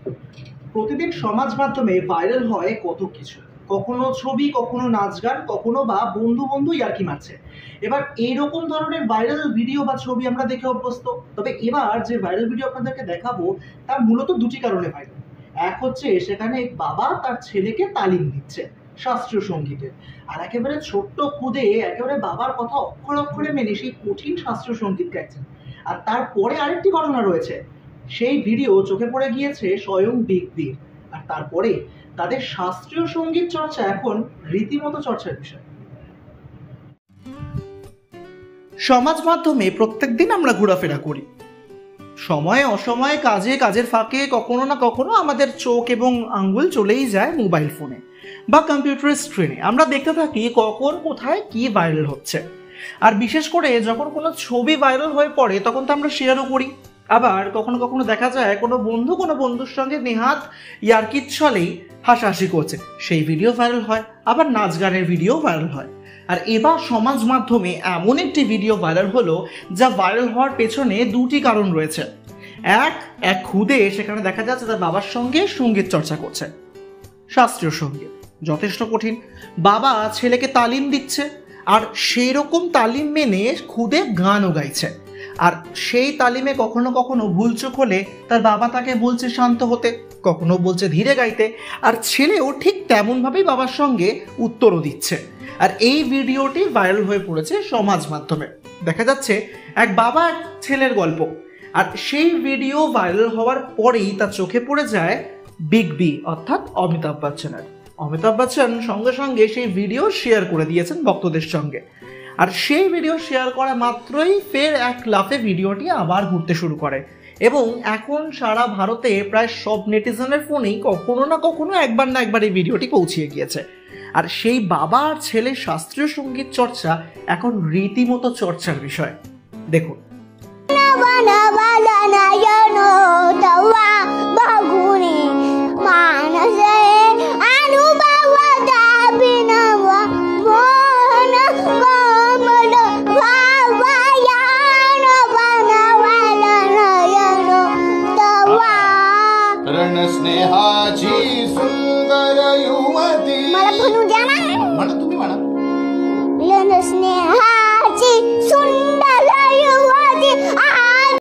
প্রতিদিন সমাজ মাধ্যমে ভাইরাল হয় কত কিছু, কখনো ছবি, কখনো নাচ গান, কখনো বা বন্ধু বন্ধু ইয়ার্কি মারছে। এবার এইরকম ধরনের ভাইরাল ভিডিও বা ছবি আমরা দেখে অভ্যস্ত। তবে এবার যে ভাইরাল ভিডিও আপনাদেরকে দেখাবো তার মূলত দুটি কারণে ভাইরাল। এক হচ্ছে সেখানে বাবা তার ছেলেকে তালিম দিচ্ছে শাস্ত্রীয় সঙ্গীতের, আর একেবারে ছোট্ট খুদে একেবারে বাবার কথা অক্ষরে অক্ষরে মেনে সেই কঠিন শাস্ত্রীয় সঙ্গীত গাইছেন। আর তারপরে আরেকটি ঘটনা রয়েছে, সেই ভিডিও চোখে পড়ে গিয়েছে স্বয়ং বিগ বির, আর তারপরে তাদের শাস্ত্রীয় সঙ্গীত চর্চা এখন রীতিমতো চর্চার বিষয়। সমাজ মাধ্যমে প্রত্যেকদিন আমরা ঘোরাফেরা করি, সময়ে অসময়ে কাজের ফাঁকে কখনো না কখনো আমাদের চোখ এবং আঙ্গুল চলেই যায় মোবাইল ফোনে বা কম্পিউটারের স্ক্রিনে। আমরা দেখতে থাকি কখন কোথায় কি ভাইরাল হচ্ছে, আর বিশেষ করে যখন কোনো ছবি ভাইরাল হয়ে পড়ে তখন তো আমরা শেয়ারও করি। আবার কখনো কখনো দেখা যায় কোনো বন্ধুর সঙ্গে নেহাত ইয়ার্কির ছলেই হাসাহাসি করছে, সেই ভিডিও ভাইরাল হয়। আবার নাচ গানের ভিডিও ভাইরাল হয়। আর এবার সমাজ মাধ্যমে এমন একটি ভিডিও ভাইরাল হলো যা ভাইরাল হওয়ার পেছনে দুটি কারণ রয়েছে। এক খুদে সেখানে দেখা যাচ্ছে তার বাবার সঙ্গে সঙ্গীত চর্চা করছে, শাস্ত্রীয় সঙ্গীত যথেষ্ট কঠিন। বাবা ছেলেকে তালিম দিচ্ছে, আর সেই রকম তালিম মেনে খুদে গানও গাইছে। আর সেই তালিমে কখনো কখনো ভুলচুক হলে তার বাবা তাকে বলছে শান্ত হতে, কখনো বলছে ধীরে গাইতে, আর ছেলেও ঠিক তেমনভাবেই বাবার সঙ্গে উত্তরও দিচ্ছে। আর এই ভিডিওটি ভাইরাল হয়ে পড়েছে সমাজ মাধ্যমে। দেখা যাচ্ছে এক বাবা এক ছেলের গল্প, আর সেই ভিডিও ভাইরাল হওয়ার পরেই তার চোখে পড়ে যায় বিগ বি অর্থাৎ অমিতাভ বচ্চনের। অমিতাভ বচ্চন সঙ্গে সঙ্গে সেই ভিডিও শেয়ার করে দিয়েছেন ভক্তদের সঙ্গে, আর সেই ভিডিও শেয়ার করা মাত্রই ফের এক লাফে ভিডিওটি আবার ঘুরতে শুরু করে, এবং এখন সারা ভারতে প্রায় সব নেটিজেনের ফোনেই কখনো না কখনো একবার না একবার এই ভিডিওটি পৌঁছিয়ে গিয়েছে। আর সেই বাবা আর ছেলের শাস্ত্রীয় সঙ্গীত চর্চা এখন রীতিমতো চর্চার বিষয়। দেখুন। स्नेहाची सुंदर युवती मला म्हणू द्या ना, म्हणा तुम्ही म्हणा. स्नेहाची सुंदर युवती